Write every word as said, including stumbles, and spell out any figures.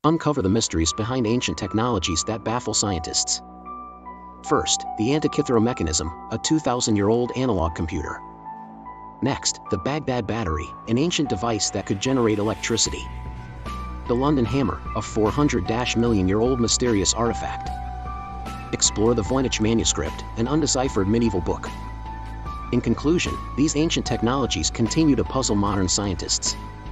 Uncover the mysteries behind ancient technologies that baffle scientists. First, the Antikythera Mechanism, a two thousand year old analog computer. Next, the Baghdad Battery, an ancient device that could generate electricity. The London Hammer, a four hundred million year old mysterious artifact. Explore the Voynich Manuscript, an undeciphered medieval book. In conclusion, these ancient technologies continue to puzzle modern scientists.